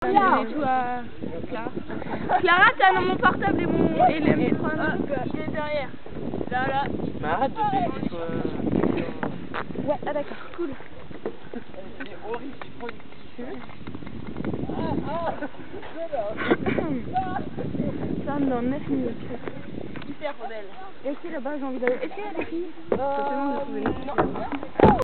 Clara. Clara, t'as mon portable et mon et le MP3. Il est derrière. Là. Mais arrête de baisser toi. Ouais, ah d'accord, cool. C'est horrible, tu prends une Ça rentre dans 9 minutes. Hyper belle. Et ici là-bas, j'ai envie d'aller. Est-ce qu'il y a des filles? Non.